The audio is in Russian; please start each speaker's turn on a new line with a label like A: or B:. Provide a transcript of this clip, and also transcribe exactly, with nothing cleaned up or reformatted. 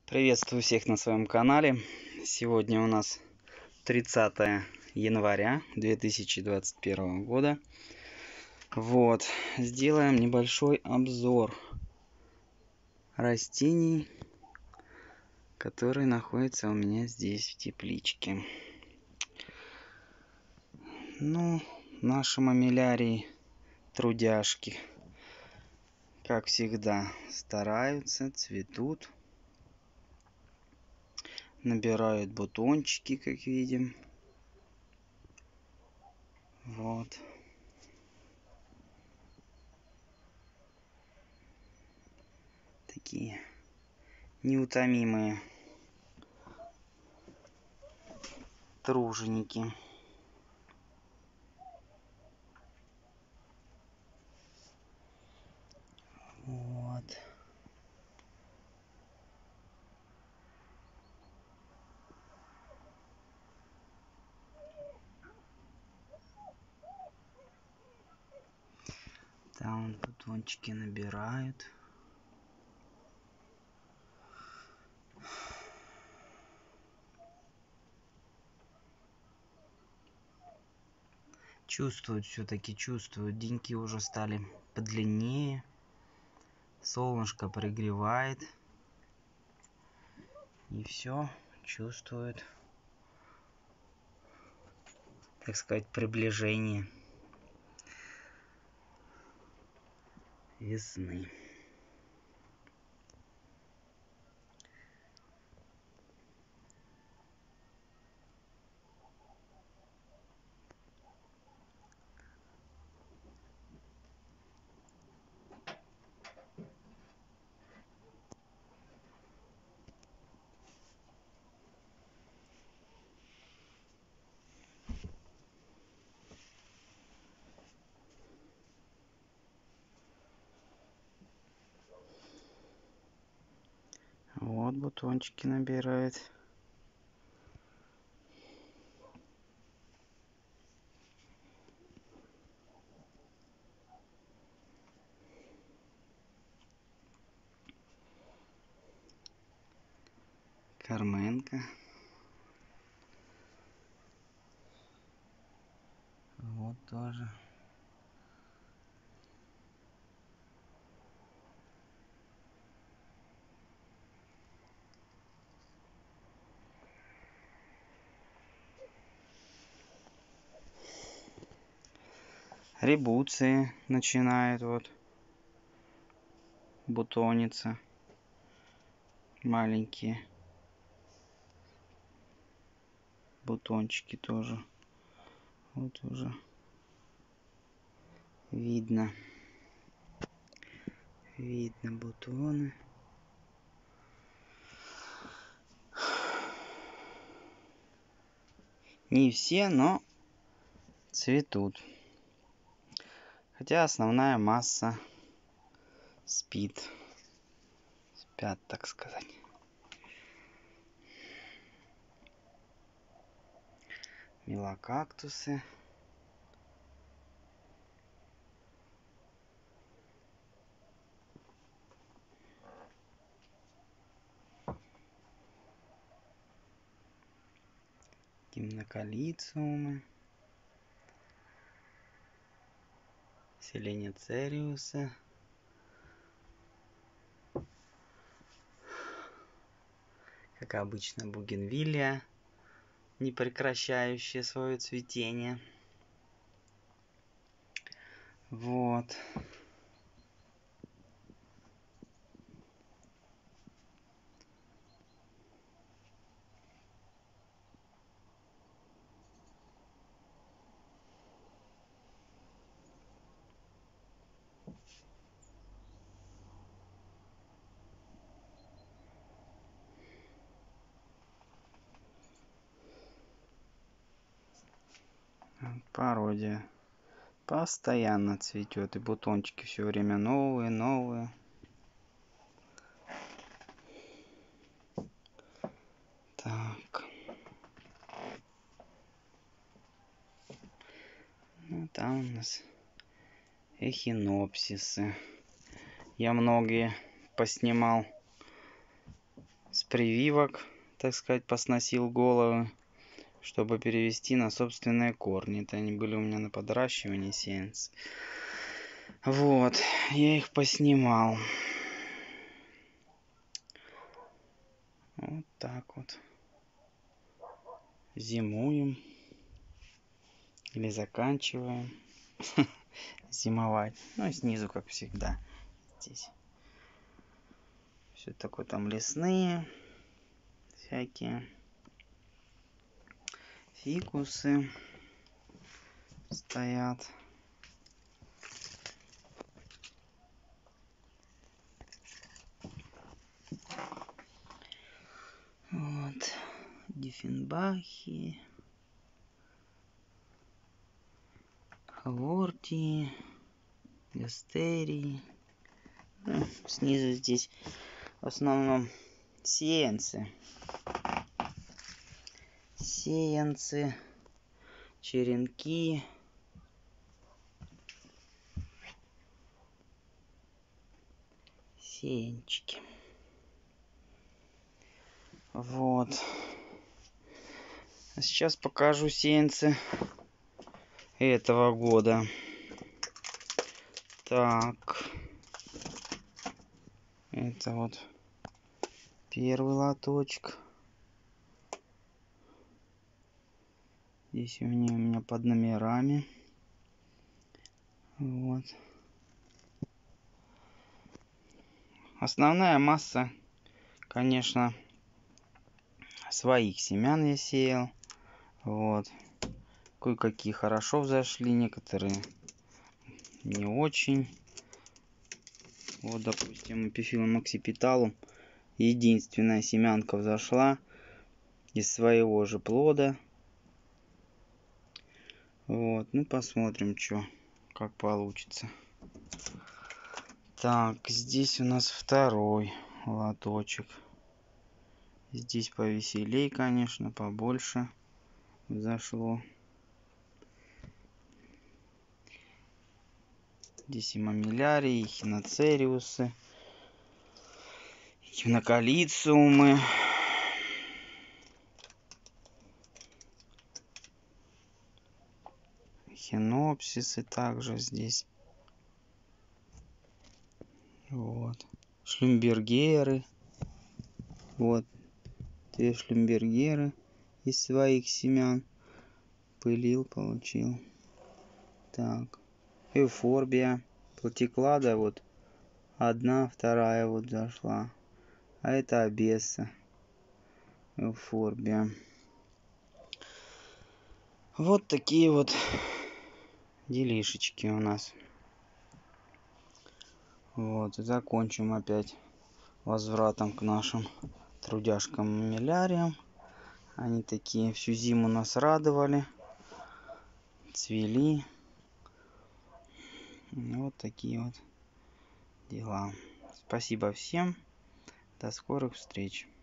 A: Приветствую всех на своем канале. Сегодня у нас тридцатое января две тысячи двадцать первого года. Вот, сделаем небольшой обзор растений, которые находятся у меня здесь в тепличке. Ну, наши мамилярии, трудяшки, как всегда, стараются, цветут. Набирают бутончики, как видим. Вот. Такие неутомимые труженики. Вот. Там бутончики набирают. Чувствуют, все-таки чувствуют. Деньки уже стали подлиннее. Солнышко пригревает. И все чувствуют, так сказать, приближение весны. Вот бутончики набирает. Карменка. Вот тоже. Ребуции начинают вот бутониться. Маленькие бутончики тоже. Вот уже видно. Видно бутоны. Не все, но цветут. Хотя основная масса спит. Спят, так сказать. Мелокактусы. Гимнокалициумы. Селеницериусы. Как обычно, бугенвилия, не прекращающая свое цветение. Вот. Пародия. Постоянно цветет. И бутончики все время новые, новые. Так. Ну, там у нас эхинопсисы. Я многие поснимал с прививок, так сказать, посносил головы, чтобы перевести на собственные корни. Это они были у меня на подращивании сеянцы. Вот, я их поснимал. Вот так вот. Зимуем. Или заканчиваем зимовать. Ну и снизу, как всегда, здесь. Все такое там лесные. Всякие. Фикусы стоят. Вот. Диффенбахи. Хлортии. Гастерии. Ну, снизу здесь в основном сеянцы. Сеянцы. Черенки. Сеянчики. Вот. А сейчас покажу сеянцы этого года. Так. Это вот первый лоточек. Здесь у меня, у меня под номерами. Вот. Основная масса, конечно, своих семян я сеял. Вот. Кое-какие хорошо взошли, некоторые не очень. Вот, допустим, эпифилум оксипиталум. Единственная семянка взошла из своего же плода. Вот, ну посмотрим, что, как получится. Так, здесь у нас второй лоточек. Здесь повеселей, конечно, побольше зашло. Здесь и мамилярии, и хиноцериусы, и хинокалициумы. Хинопсисы также здесь. Вот. Шлюмбергеры. Вот. Две шлюмбергеры из своих семян. Пылил, получил. Так. Эуфорбия. Платиклада вот. Одна, вторая вот зашла. А это абесса. Эуфорбия. Вот такие вот делишечки у нас. Вот, и закончим опять возвратом к нашим трудяшкам мамиляриям. Они такие всю зиму нас радовали, цвели. Вот такие вот дела. Спасибо всем. До скорых встреч.